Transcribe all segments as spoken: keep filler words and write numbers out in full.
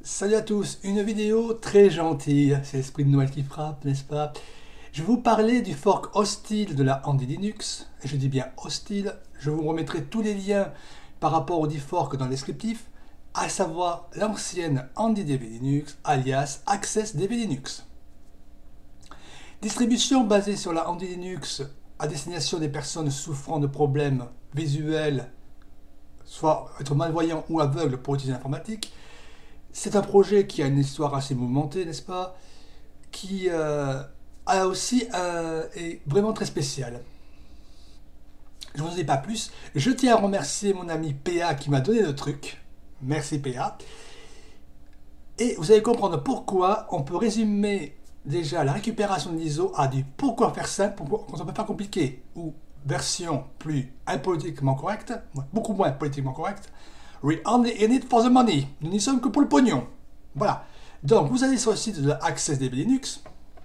Salut à tous, une vidéo très gentille, c'est l'esprit de Noël qui frappe, n'est-ce pas? Je vais vous parler du fork hostile de la Andy Linux, et je dis bien hostile, je vous remettrai tous les liens par rapport au dit fork dans le descriptif, à savoir l'ancienne Andy D V Linux, alias Access D V Linux. Distribution basée sur la Andy Linux à destination des personnes souffrant de problèmes visuels, soit être malvoyant ou aveugle pour utiliser l'informatique. C'est un projet qui a une histoire assez mouvementée, n'est-ce pas? Qui euh, a aussi euh, est vraiment très spécial. Je ne vous en dis pas plus. Je tiens à remercier mon ami P A qui m'a donné le truc. Merci P A. Et vous allez comprendre pourquoi on peut résumer déjà la récupération de l'I S O à du pourquoi faire simple quand on peut pas compliqué, ou version plus impolitiquement correcte, beaucoup moins politiquement correcte. We only in it for the money. Nous n'y sommes que pour le pognon. Voilà. Donc, vous allez sur le site de Access D V Linux.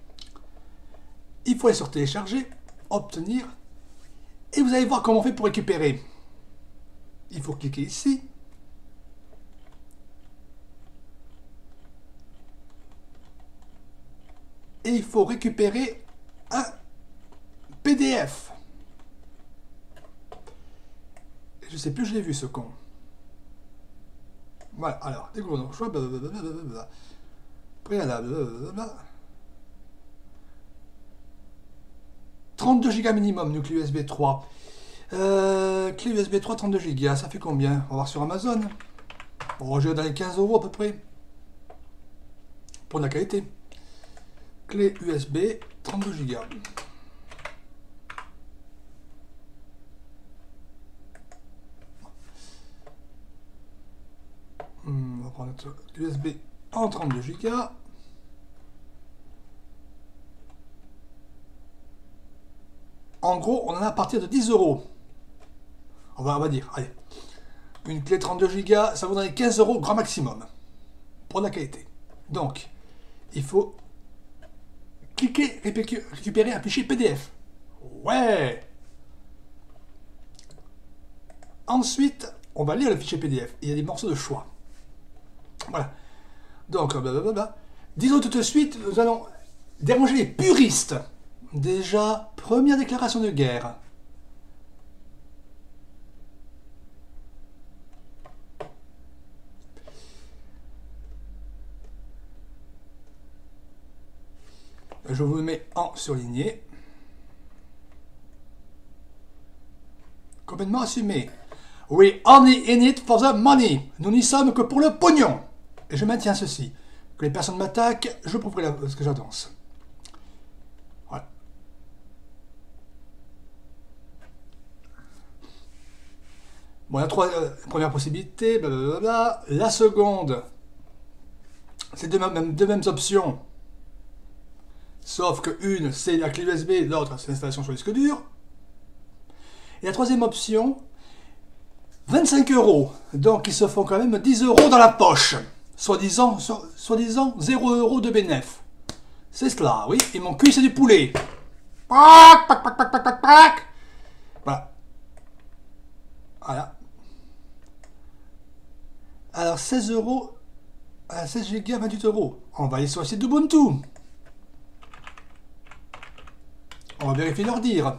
Il faut aller sur télécharger, obtenir, et vous allez voir comment on fait pour récupérer. Il faut cliquer ici. Et il faut récupérer un P D F. Je sais plus, je l'ai vu ce con. Voilà, alors, découvrons choix, blablabla. Préalable, blablabla. trente-deux gigas minimum, nous, clé U S B trois. Euh, clé U S B trois, trente-deux gigas, ça fait combien? On va voir sur Amazon. Bon, je vais dans les quinze euros à peu près. Pour la qualité. Clé U S B, trente-deux gigas. On va prendre notre U S B en trente-deux gigas. En gros, on en a à partir de dix euros. On va, on va dire, allez, une clé trente-deux gigas, ça vaudrait quinze euros grand maximum pour la qualité. Donc, il faut cliquer, récupérer un fichier P D F. Ouais. Ensuite, on va lire le fichier P D F. Il y a des morceaux de choix. Voilà. Donc, blablabla. Disons tout de suite, nous allons déranger les puristes. Déjà, première déclaration de guerre. Je vous mets en surligné. Complètement assumé. We only in it for the money. Nous n'y sommes que pour le pognon. Et je maintiens ceci. Que les personnes m'attaquent, je prouverai la, ce que j'avance. Voilà. Bon, la, trois, euh, la première possibilité, blablabla. La seconde, c'est deux, même, deux mêmes options. Sauf que une, c'est la clé U S B, l'autre, c'est l'installation sur le disque dur. Et la troisième option, vingt-cinq euros. Donc, ils se font quand même dix euros dans la poche. Soi-disant, soi-disant zéro euros de bénéf. C'est cela, oui. Et mon cul, c'est du poulet. Pac, pac, pac, pac, pac, pac, pac. Voilà. Voilà. Alors, seize euros, à seize gigas, vingt-huit euros. On va aller sur le site d'Ubuntu. On va vérifier leur dire.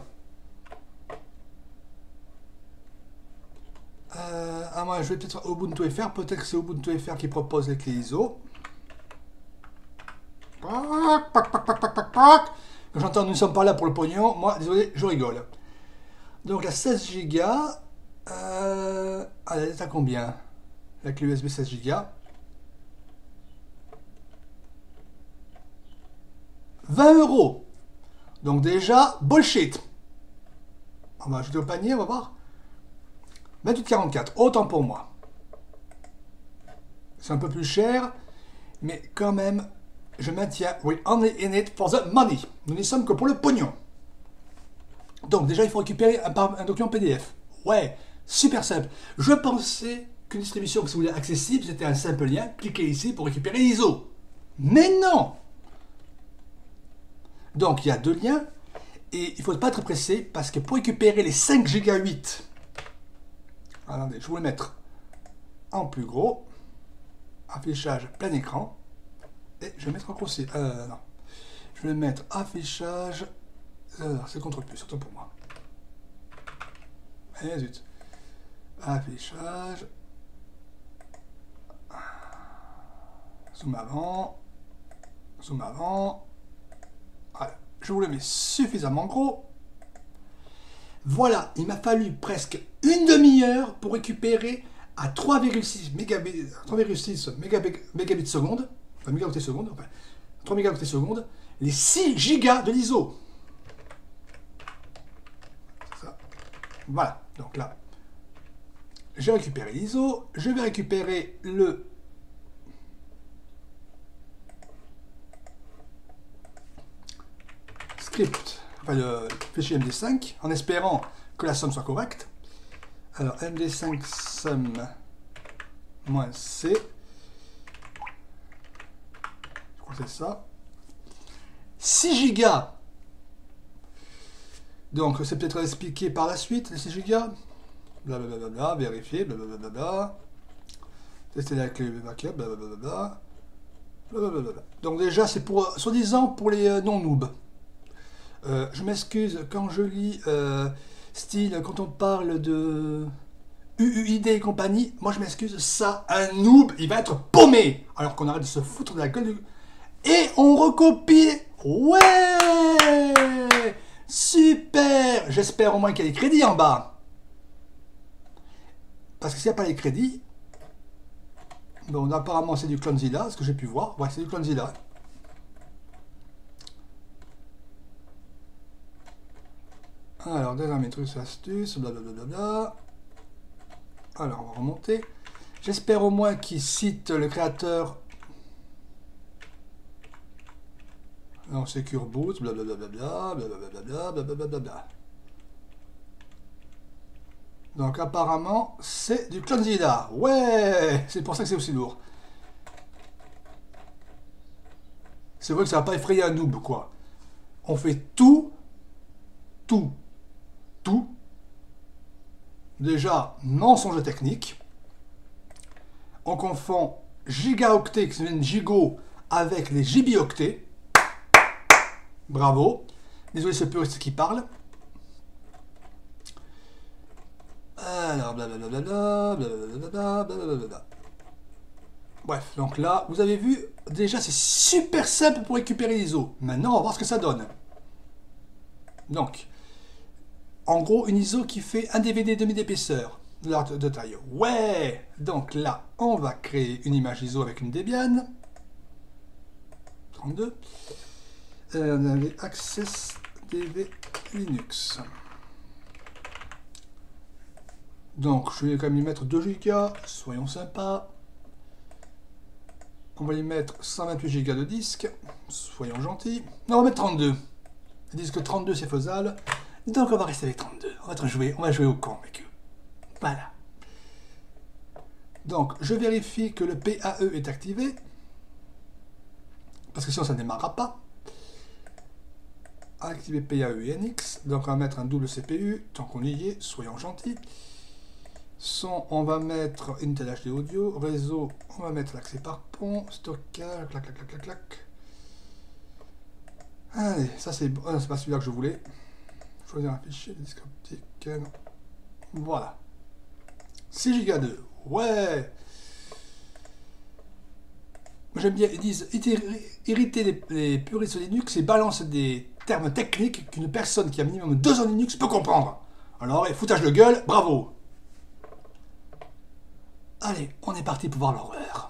Euh, ah, moi, je vais peut-être Ubuntu F R. Peut-être que c'est Ubuntu F R qui propose les clés I S O. Pac, pac, pac, pac, pac, pac, pac. Quand j'entends nous ne sommes pas là pour le pognon, moi, désolé, je rigole. Donc, la seize gigas. Euh, ah, elle est à combien? La clé U S B seize gigas. vingt euros. Donc déjà, bullshit. On va ajouter au panier, on va voir. vingt-huit quarante-quatre, autant pour moi. C'est un peu plus cher, mais quand même, je maintiens. We only in it for the money. Nous n'y sommes que pour le pognon. Donc déjà, il faut récupérer un, un document P D F. Ouais, super simple. Je pensais qu'une distribution que si vous voulez accessible, c'était un simple lien. Cliquez ici pour récupérer l'I S O. Mais non! Donc il y a deux liens. Et il ne faut pas être pressé parce que pour récupérer les cinq giga huit, attendez, je vais vous le mettre en plus gros. affichage plein écran. Et je vais mettre en grossier. Euh, non. Je vais mettre affichage. Euh, c'est contrôle plus, surtout pour moi. Et zut. Affichage. Zoom avant. Zoom avant. Voilà. Je vous le mets suffisamment gros. Voilà, il m'a fallu presque une demi-heure pour récupérer à trois virgule six mégabits, trois virgule six mégabits seconde, enfin mégaoctets seconde, enfin trois mégaoctets seconde, les six gigas de l'I S O. Ça. Voilà, donc là, j'ai récupéré l'I S O, je vais récupérer le script, enfin le fichier M D cinq, en espérant que la somme soit correcte. Alors, M D cinq sum moins C. Je crois que c'est ça. six gigas. Donc, c'est peut-être expliqué par la suite, les six gigas. Blablabla, vérifier, blablabla. Tester la clé backup, blablabla. Blablabla. Donc, déjà, c'est pour, soi-disant, pour les euh, non-noobs. Euh, je m'excuse quand je lis euh, style, quand on parle de U U I D et compagnie, moi je m'excuse, ça, un noob, il va être paumé. Alors qu'on arrête de se foutre de la gueule du... Et on recopie. Ouais, super. J'espère au moins qu'il y a les crédits en bas. Parce que s'il n'y a pas les crédits, bon, apparemment c'est du Clonezilla, ce que j'ai pu voir. Ouais, c'est du Clonezilla. Alors, derrière mes trucs, astuces, blablabla. Alors, on va remonter. J'espère au moins qu'il cite le créateur. Non, Secure Boot, blablabla, blablabla, blablabla. Donc, apparemment, c'est du Clonezilla. Ouais, c'est pour ça que c'est aussi lourd. C'est vrai que ça va pas effrayer un noob, quoi. On fait tout, tout. Tout. Déjà, mensonge technique. On confond gigaoctets, qui sont gigots, avec les gibioctets. Bravo. Désolé, ce puriste qui parle. Alors, blablabla, blablabla, blablabla. Bref, donc là, vous avez vu, déjà, c'est super simple pour récupérer l'I S O. Maintenant, on va voir ce que ça donne. Donc, en gros, une I S O qui fait un D V D demi d'épaisseur de, de taille. Ouais. Donc là, on va créer une image I S O avec une Debian. trente-deux. Euh, on avait Access D V Linux. Donc, je vais quand même lui mettre deux gigas. Soyons sympas. On va lui mettre cent vingt-huit gigas de disque. Soyons gentils. Non, on va mettre trente-deux. Ils disent que trente-deux, c'est faisable. Donc on va rester avec trente-deux, on va jouer, on va jouer au con avec eux. Voilà. Donc je vérifie que le P A E est activé. Parce que sinon ça ne démarrera pas. Activer P A E et N X. Donc on va mettre un double C P U, tant qu'on y est, soyons gentils. Son, on va mettre Intel H D Audio. Réseau, on va mettre l'accès par pont. Stockage, clac, clac, clac, clac, clac. Allez, ça c'est bon, c'est pas celui-là que je voulais. Choisir un fichier, disque optique, non. Voilà. six gigas deux. Ouais. J'aime bien, ils disent irriter les, les puristes de Linux et balance des termes techniques qu'une personne qui a minimum deux ans de Linux peut comprendre. Alors, foutage de gueule, bravo. Allez, on est parti pour voir l'horreur.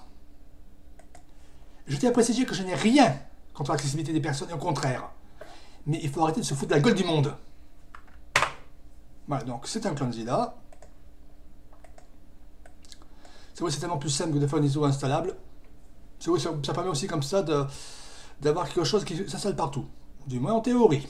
Je tiens à préciser que je n'ai rien contre l'accessibilité des personnes, et au contraire. Mais il faut arrêter de se foutre de la gueule du monde. Voilà, donc c'est un Clonezilla. C'est vrai, c'est tellement plus simple que de faire une I S O installable. C'est vrai, ça, ça permet aussi comme ça d'avoir quelque chose qui s'installe partout. Du moins en théorie.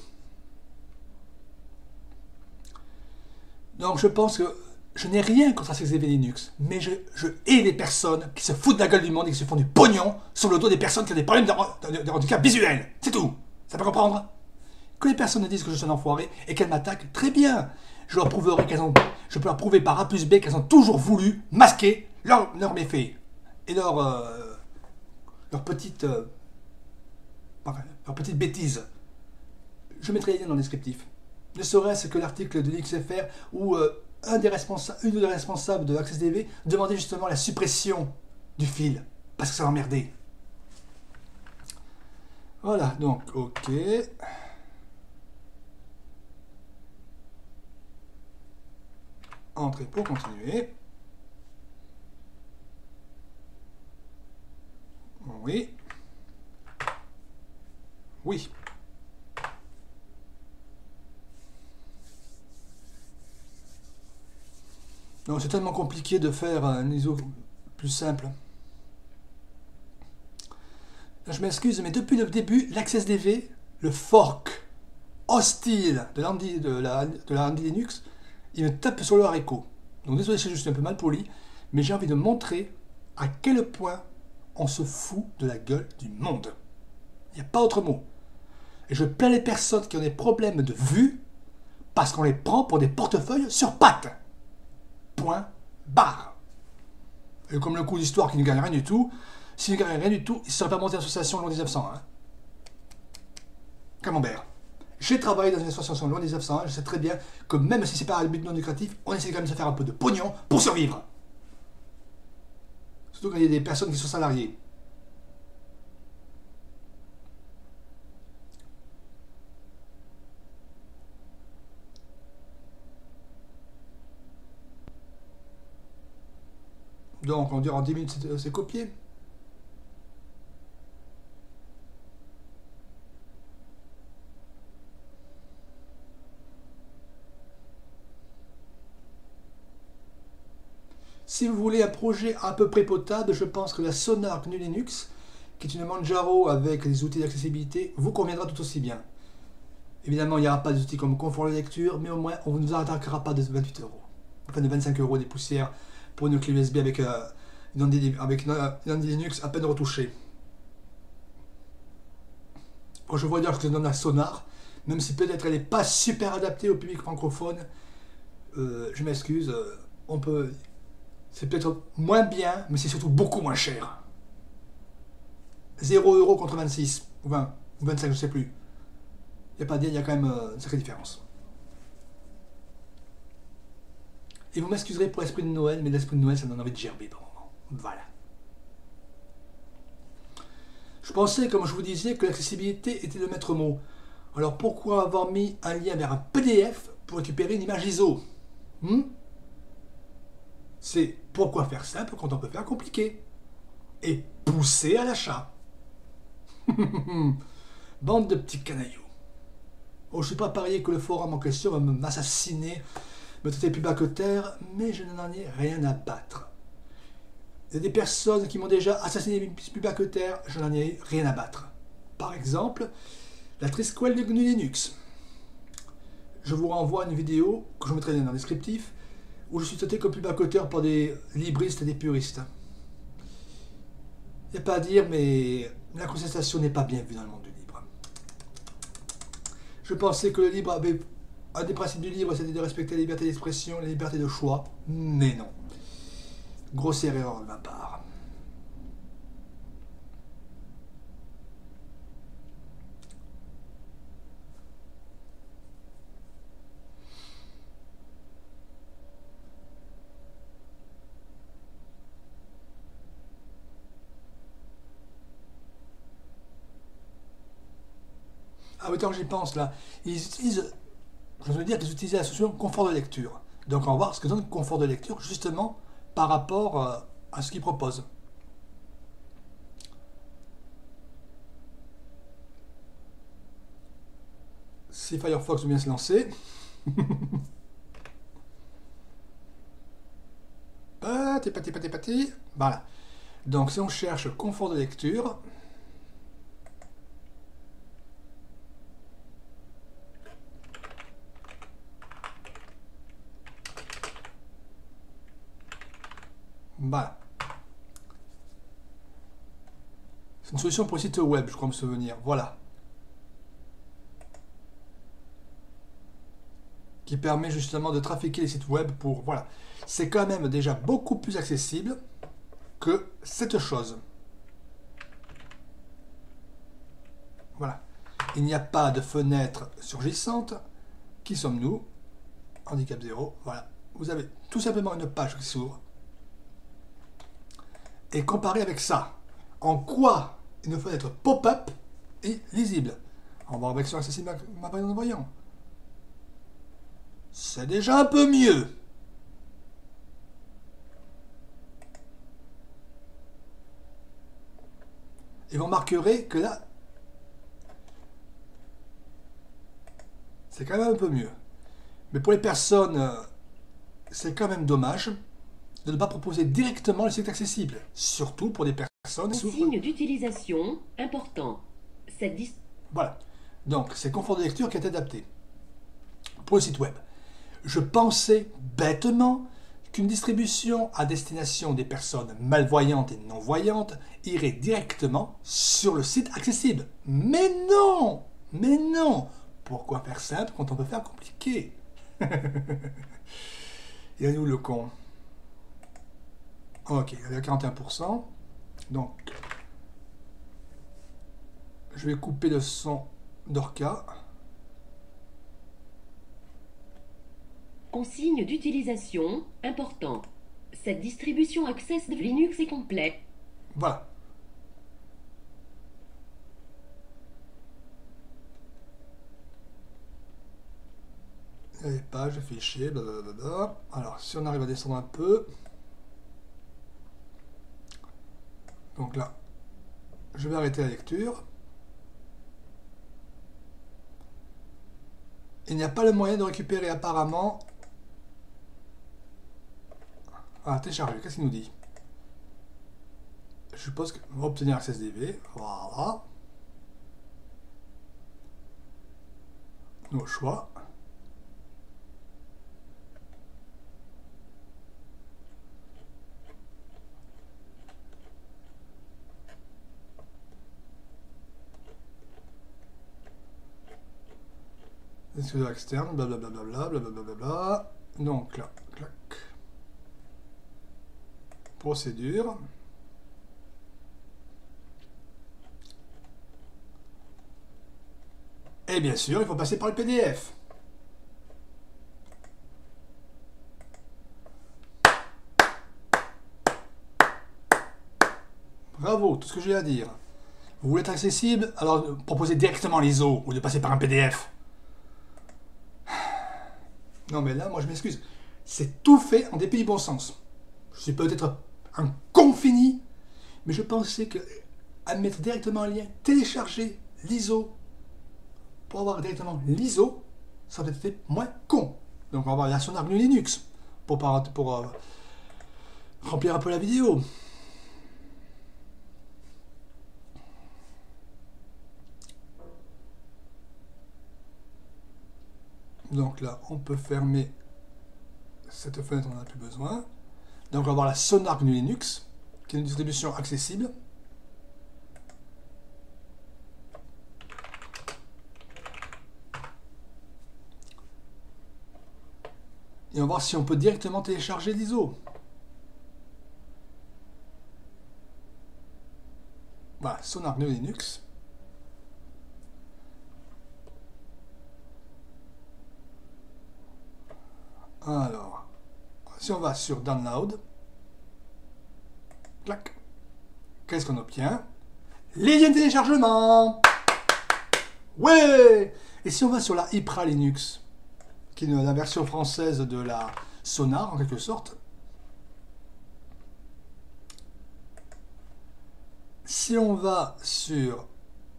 Donc je pense que je n'ai rien contre Access D V Linux, mais je, je hais les personnes qui se foutent de la gueule du monde et qui se font du pognon sur le dos des personnes qui ont des problèmes de, de, de handicap visuel. C'est tout. Ça peut comprendre? Que les personnes me disent que je suis un enfoiré et qu'elles m'attaquent, très bien. Je leur prouverai qu'elles ont, je peux leur prouver par A plus B qu'elles ont toujours voulu masquer leurs leur méfaits et leur, euh, leurs petites, euh, enfin, leurs petites bêtises. Je mettrai les liens dans le descriptif. Ne serait-ce que l'article de Linux F R où euh, un des responsables, une des responsables de AccessDV demandait justement la suppression du fil parce que ça l'emmerdait. Voilà, donc ok. Entrée pour continuer. Oui. Oui. Non, c'est tellement compliqué de faire un I S O plus simple. Je m'excuse, mais depuis le début, l'AccessDV, le fork hostile de l'Andy de la, de la Andy Linux, il me tape sur le haricot. Donc désolé si je suis un peu mal poli, mais j'ai envie de montrer à quel point on se fout de la gueule du monde. Il n'y a pas autre mot. Et je plains les personnes qui ont des problèmes de vue parce qu'on les prend pour des portefeuilles sur pattes. Point barre. Et comme le coup d'histoire qui ne gagne rien du tout, s'il ne gagne rien du tout, il ne serait pas monté en association loi dix-neuf cent un. Hein. Camembert. J'ai travaillé dans une association loi dix-neuf cent un, je sais très bien que même si c'est pas un but non lucratif, on essaie quand même de se faire un peu de pognon pour survivre. Surtout quand il y a des personnes qui sont salariées. Donc on dirait en dix minutes c'est copié. Si vous voulez un projet à peu près potable, je pense que la Sonar G N U Linux, qui est une Manjaro avec des outils d'accessibilité, vous conviendra tout aussi bien. Évidemment, il n'y aura pas d'outils comme confort de lecture, mais au moins, on ne vous attaquera pas de vingt-huit euros. Enfin, de vingt-cinq euros des poussières pour une clé U S B avec, euh, une, Andy, avec une, une Andy Linux à peine retouchée. Bon, je vois dire que je donne la Sonar, même si peut-être elle n'est pas super adaptée au public francophone. Euh, je m'excuse, euh, on peut... C'est peut-être moins bien, mais c'est surtout beaucoup moins cher. zéro euro contre vingt-six, ou vingt, ou vingt-cinq, je ne sais plus. Il n'y a pas à dire, il y a quand même euh, une sacrée différence. Et vous m'excuserez pour l'esprit de Noël, mais l'esprit de Noël, ça donne envie de gerber par moment. Voilà. Je pensais, comme je vous disais, que l'accessibilité était le maître mot. Alors pourquoi avoir mis un lien vers un P D F pour récupérer une image I S O hmm C'est pourquoi faire simple quand on peut faire compliqué. Et pousser à l'achat. Bande de petits canailloux. Oh, je ne suis pas parié que le forum en question va m'assassiner, me traiter plus bas que terre, mais je n'en ai rien à battre. Il y a des personnes qui m'ont déjà assassiné plus bas que terre, je n'en ai rien à battre. Par exemple, la Trisquel de G N U Linux. Je vous renvoie à une vidéo que je mettrai dans le descriptif, où je suis traité comme plus bas que terre par des libristes et des puristes. Il n'y a pas à dire, mais la contestation n'est pas bien vue dans le monde du libre. Je pensais que le libre avait... Un des principes du libre, c'était de respecter la liberté d'expression, la liberté de choix, mais non. Grosse erreur de ma part. Ah oui, tant que j'y pense là, ils utilisent, je veux dire qu'ils utilisent la solution confort de lecture. Donc on va voir ce que donne le confort de lecture justement par rapport euh, à ce qu'ils proposent. Si Firefox veut bien se lancer. Pati, pati, pati, pati. Voilà. Donc si on cherche confort de lecture, voilà. C'est une solution pour le site web, je crois me souvenir. Voilà. Qui permet justement de trafiquer les sites web pour... Voilà. C'est quand même déjà beaucoup plus accessible que cette chose. Voilà. Il n'y a pas de fenêtre surgissante. Qui sommes-nous? Handicap zéro. Voilà. Vous avez tout simplement une page qui s'ouvre. Et comparé avec ça, en quoi une fenêtre pop-up est lisible? En voir version accessible ma voyant voyant. C'est déjà un peu mieux. Et vous remarquerez que là, c'est quand même un peu mieux. Mais pour les personnes, c'est quand même dommage de ne pas proposer directement le site accessible. Surtout pour des personnes qui souffrent. Signe d'utilisation important. Cette dis- Voilà. Donc, c'est confort de lecture qui est adapté. Pour le site web. Je pensais bêtement qu'une distribution à destination des personnes malvoyantes et non-voyantes irait directement sur le site accessible. Mais non! Mais non! Pourquoi faire simple quand on peut faire compliqué? Il est où le con? Ok, il est à quarante et un pour cent. Donc, je vais couper le son d'Orca. Consigne d'utilisation important. Cette distribution Access de Linux est complète. Voilà. Les pages, fichiers, blablabla. Alors, si on arrive à descendre un peu. Donc là, je vais arrêter la lecture. Il n'y a pas le moyen de récupérer apparemment. Ah, télécharger, qu'est-ce qu'il nous dit? Je suppose qu'on va obtenir Access D B. Voilà. Nos choix. Disque externe, blablabla, blablabla. Donc là, clac. Procédure. Et bien sûr, il faut passer par le P D F. Bravo, tout ce que j'ai à dire. Vous voulez être accessible, alors proposez directement l'I S O ou de passer par un P D F. Non mais là, moi je m'excuse. C'est tout fait en dépit du bon sens. Je suis peut-être un con fini, mais je pensais que à mettre directement un lien, télécharger l'I S O pour avoir directement l'I S O, ça aurait été moins con. Donc on va avoir la version d'Argnu Linux pour, pour euh, remplir un peu la vidéo. Donc là, on peut fermer cette fenêtre, on n'en a plus besoin. Donc on va avoir la Sonar G N U Linux, qui est une distribution accessible. Et on va voir si on peut directement télécharger l'I S O. Voilà, Sonar G N U Linux. Alors, si on va sur Download, clac, qu'est-ce qu'on obtient? Les liens de téléchargement. Ouais. Et si on va sur la Ypres Linux, qui est la version française de la Sonar en quelque sorte, si on va sur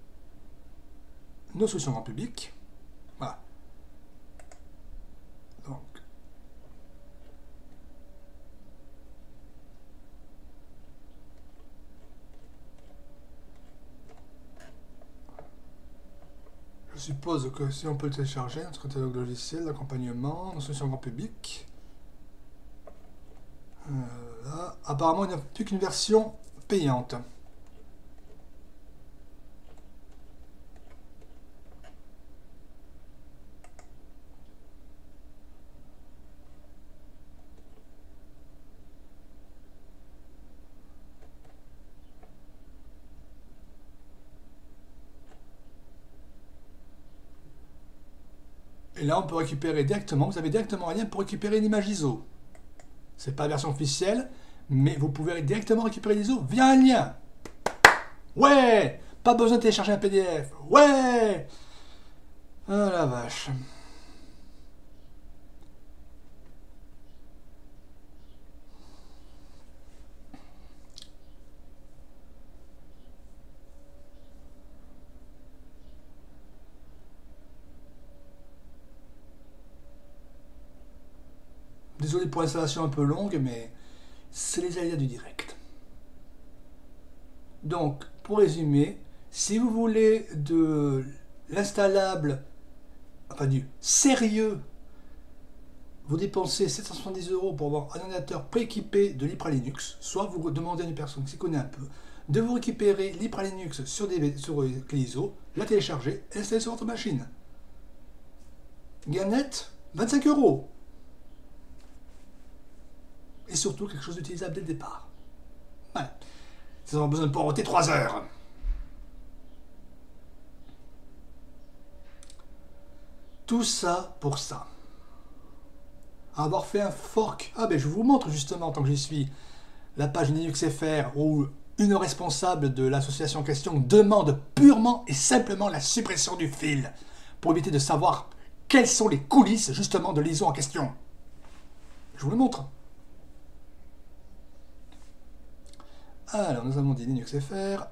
nos solutions grand public, voilà. Donc, je suppose que si on peut le télécharger, notre catalogue logiciel, l'accompagnement, nos solutions grand public. Euh, là, apparemment, il n'y a plus qu'une version payante. Et là, on peut récupérer directement, vous avez directement un lien pour récupérer une image I S O. C'est pas la version officielle, mais vous pouvez directement récupérer l'I S O via un lien. Ouais! Pas besoin de télécharger un P D F. Ouais! Ah la vache. Désolé pour l'installation un peu longue, mais c'est les aléas du direct. Donc, pour résumer, si vous voulez de l'installable, enfin du sérieux, vous dépensez sept cent soixante-dix euros pour avoir un ordinateur prééquipé de Libre Linux, soit vous demandez à une personne qui s'y connaît un peu de vous récupérer Libre Linux sur, des, sur clé I S O, la télécharger et l'installer sur votre machine. Gain net, vingt-cinq euros. Et surtout quelque chose d'utilisable dès le départ. Voilà. Vous avez besoin de poireauter trois heures. Tout ça pour ça. Avoir fait un fork. Ah ben je vous montre justement, tant que j'y suis, la page Linux F R où une responsable de l'association en question demande purement et simplement la suppression du fil pour éviter de savoir quelles sont les coulisses justement de l'I S O en question. Je vous le montre. Alors nous avons dit Linux F R.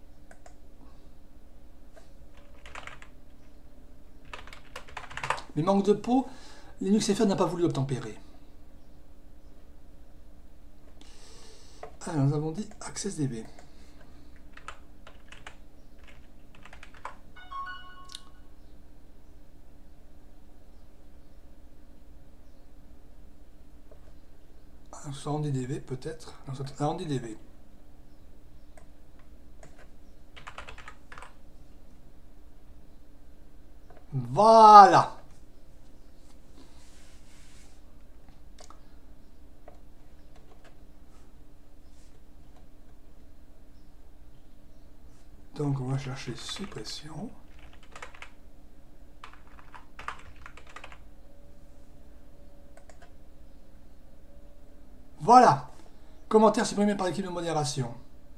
Mais manque de peau, Linux F R n'a pas voulu obtempérer. Alors nous avons dit AccessDB. Alors, AndyDB peut-être. AndyDB. Voilà. Donc on va chercher suppression. Voilà. Commentaire supprimé par l'équipe de modération.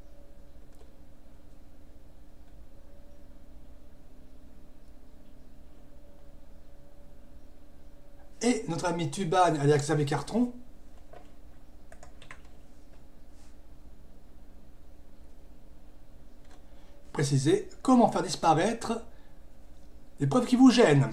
Et notre ami Tuban, alias Xavier Cartron, préciser comment faire disparaître les preuves qui vous gênent.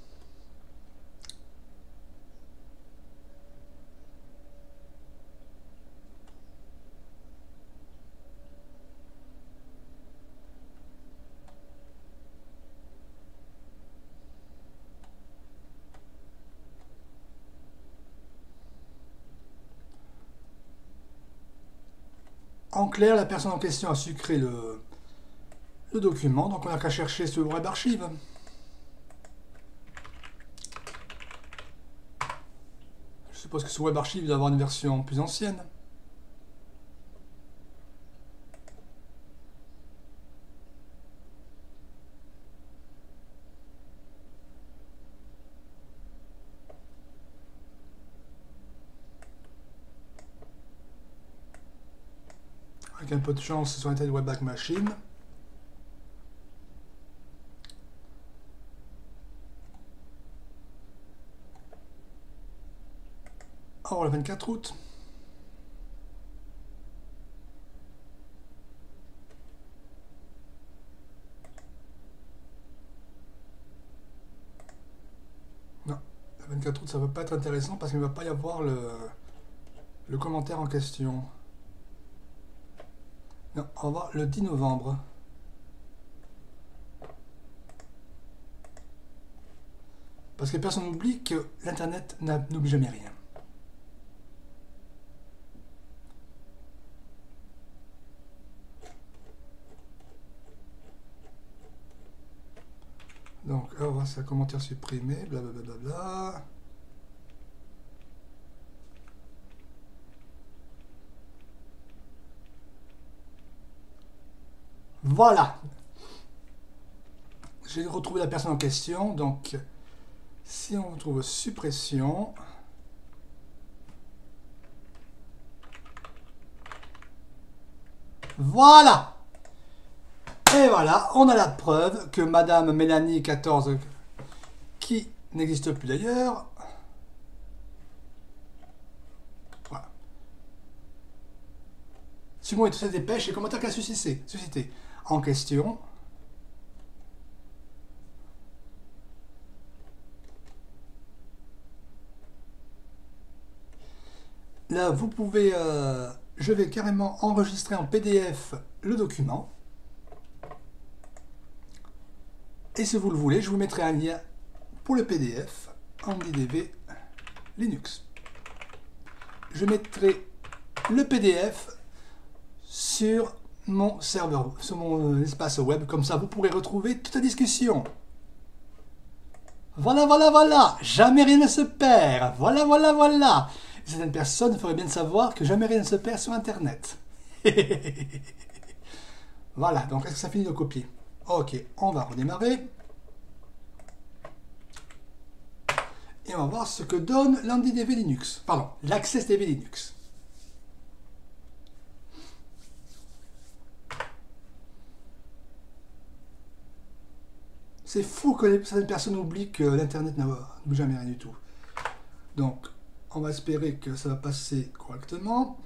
En clair, la personne en question a sucré le, le document, donc on n'a qu'à chercher sur le web archive. Je suppose que ce web archive doit avoir une version plus ancienne. Avec un peu de chance sur Internet Webpack Machine. Or, le vingt-quatre août. Non, le vingt-quatre août, ça ne va pas être intéressant parce qu'il ne va pas y avoir le, le commentaire en question. Non, on va voir le dix novembre. Parce que personne n'oublie que l'Internet n'oublie jamais rien. Donc, on va voir ça, commentaire supprimé, blablabla. Bla bla bla. Voilà. J'ai retrouvé la personne en question, donc Si on trouve suppression, voilà. Et voilà, on a la preuve que Madame Mélanie quatorze, qui n'existe plus d'ailleurs, voilà. Simon et tout ça dépêche et commentaire qu'elle a suscité, suscité en question. Là, vous pouvez, euh, je vais carrément enregistrer en P D F le document. Et si vous le voulez, je vous mettrai un lien pour le P D F en I D V Linux. Je mettrai le P D F sur mon serveur, sur mon espace web, comme ça vous pourrez retrouver toute la discussion. Voilà, voilà, voilà, jamais rien ne se perd. Voilà, voilà, voilà. Certaines personnes feraient bien de savoir que jamais rien ne se perd sur Internet. Voilà, donc est-ce que ça finit de copier? Ok, on va redémarrer. Et on va voir ce que donne l'AndyDB Linux. Pardon, l'AccessDB Linux. C'est fou que certaines personnes oublient que l'Internet n'a jamais rien du tout. Donc, on va espérer que ça va passer correctement.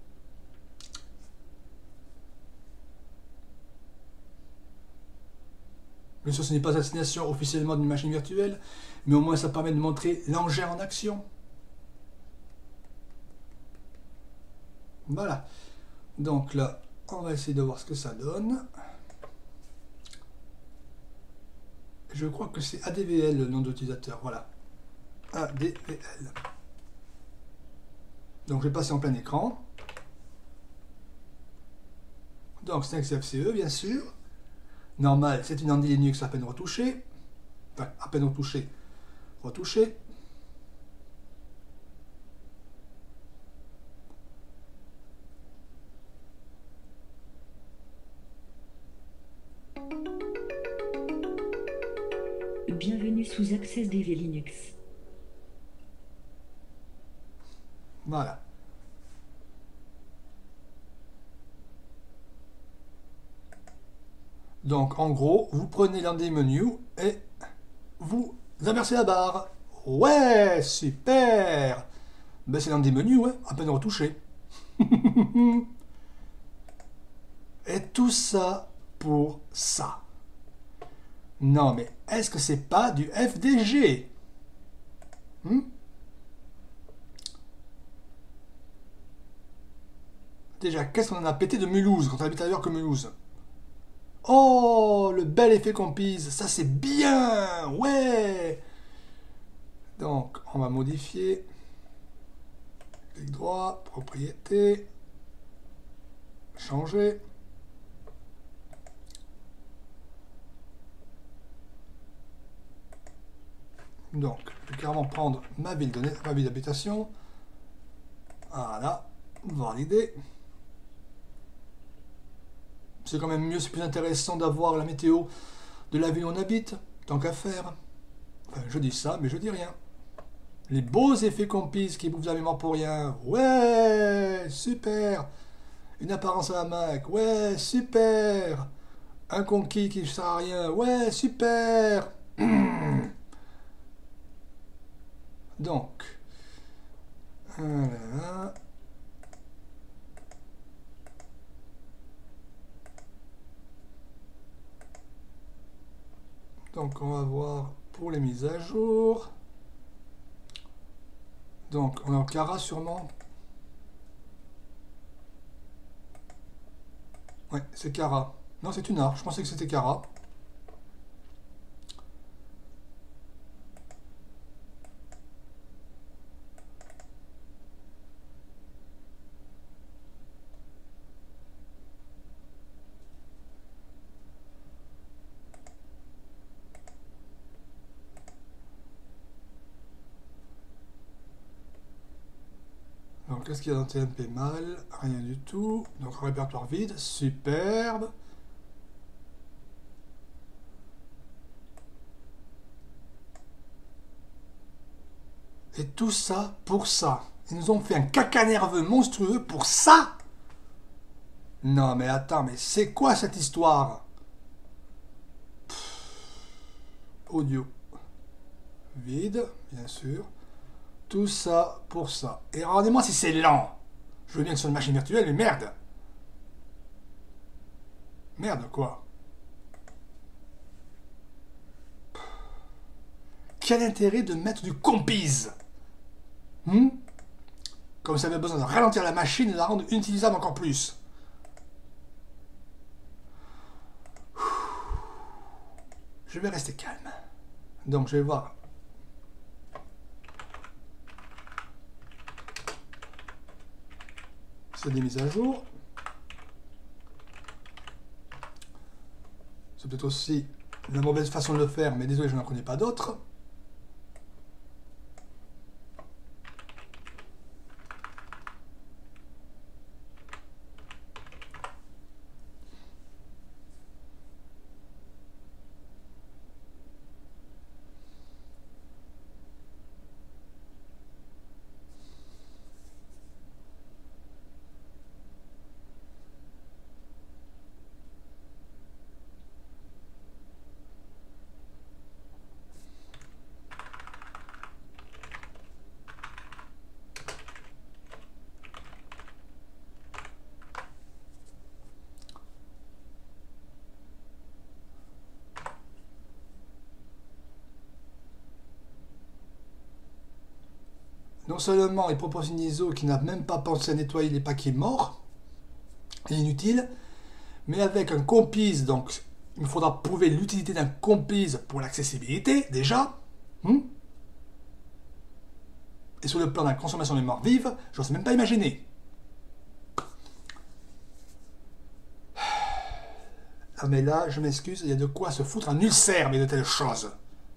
Bien sûr, ce n'est pas la destination officiellement d'une machine virtuelle, mais au moins ça permet de montrer l'engin en action. Voilà. Donc là, on va essayer de voir ce que ça donne. Je crois que c'est A D V L le nom d'utilisateur. Voilà. A D V L. Donc je vais passer en plein écran. Donc c'est un X F C E bien sûr. Normal, c'est une Andy Linux à peine retouchée. Enfin, à peine retouchée. Retouchée. Bienvenue sous AccessDB Linux. Voilà. Donc en gros, vous prenez l'un des menus et vous inversez la barre. Ouais, super. Ben, c'est l'un des menus, ouais, à peine retouché. Et tout ça pour ça. Non mais est-ce que c'est pas du F D G? hmm Déjà, qu'est-ce qu'on en a pété de Mulhouse quand on habite ailleurs que Mulhouse? Oh, le bel effet compise, ça c'est bien, ouais. Donc, on va modifier. Clic droit, propriété, changer. Donc, je vais carrément prendre ma ville de ma ville d'habitation. Voilà, valider. C'est quand même mieux, c'est plus intéressant d'avoir la météo de la ville où on habite, tant qu'à faire. Enfin, je dis ça, mais je dis rien. Les beaux effets compises qui bouffent la mémoire pour rien. Ouais, super. Une apparence à la Mac. Ouais, super. Un conquis qui ne sert à rien. Ouais, super. Donc, voilà. Donc, on va voir pour les mises à jour. Donc, on est en Cara sûrement. Ouais, c'est Cara. Non, c'est une art. Je pensais que c'était Cara. Donc, qu'est-ce qu'il y a dans T M P mal? Rien du tout. Donc, un répertoire vide. Superbe. Et tout ça pour ça. Ils nous ont fait un caca nerveux monstrueux pour ça. Non mais attends, mais c'est quoi cette histoire? Pff, audio. Vide, bien sûr. Tout ça pour ça. Et regardez-moi si c'est lent. Je veux bien que ce soit une machine virtuelle, mais merde. Merde quoi. Quel intérêt de mettre du compise, hmm? Comme ça avait besoin de ralentir la machine et de la rendre inutilisable encore plus. Je vais rester calme. Donc je vais voir. C'est des mises à jour. C'est peut-être aussi la mauvaise façon de le faire, mais désolé, je n'en connais pas d'autres. Non seulement il propose une I S O qui n'a même pas pensé à nettoyer les paquets morts, et inutiles, mais avec un compise, donc il me faudra prouver l'utilité d'un compise pour l'accessibilité, déjà. Hmm, et sur le plan de la consommation de mémoire vive, je n'ose même pas imaginer. Ah mais là, je m'excuse, il y a de quoi se foutre un ulcère, mais de telles choses.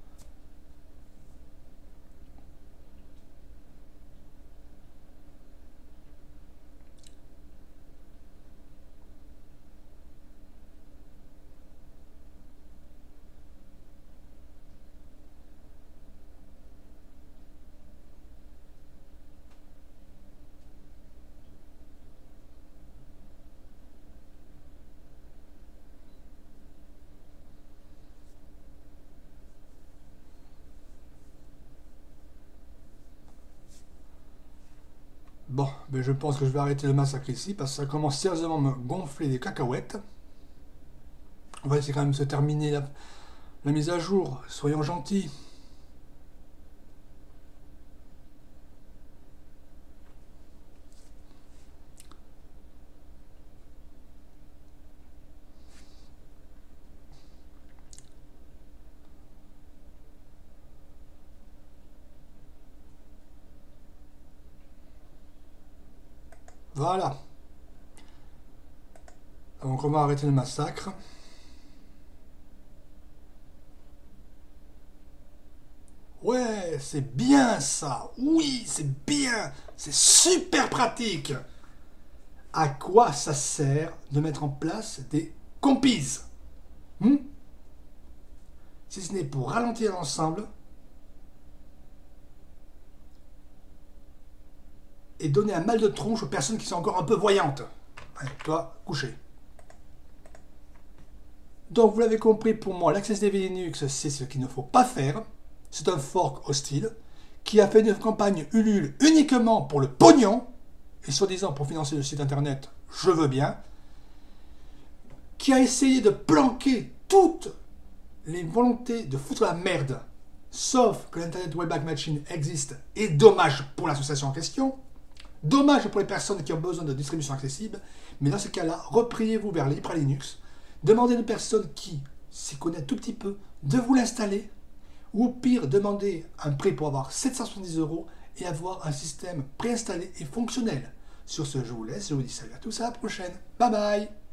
Bon, ben je pense que je vais arrêter le massacre ici parce que ça commence sérieusement à me gonfler des cacahuètes. On va essayer quand même de se terminer la, la mise à jour. Soyons gentils. Voilà. Donc on va arrêter le massacre. Ouais, c'est bien ça. Oui, c'est bien. C'est super pratique. À quoi ça sert de mettre en place des compises, hmm? Si ce n'est pour ralentir l'ensemble et donner un mal de tronche aux personnes qui sont encore un peu voyantes. Allez, toi, couché. Donc, vous l'avez compris, pour moi, l'AccessDV Linux, c'est ce qu'il ne faut pas faire. C'est un fork hostile qui a fait une campagne Ulule uniquement pour le pognon, et soi-disant pour financer le site internet, je veux bien, qui a essayé de planquer toutes les volontés de foutre la merde, sauf que l'Internet Wayback Machine existe, et dommage pour l'association en question, dommage pour les personnes qui ont besoin de distribution accessible, mais dans ce cas-là, repriez-vous vers LibreLinux, demandez à une personne qui s'y connaît tout petit peu de vous l'installer, ou au pire, demandez un prix pour avoir sept cent soixante-dix euros et avoir un système préinstallé et fonctionnel. Sur ce, je vous laisse, je vous dis salut à tous, à la prochaine, bye bye.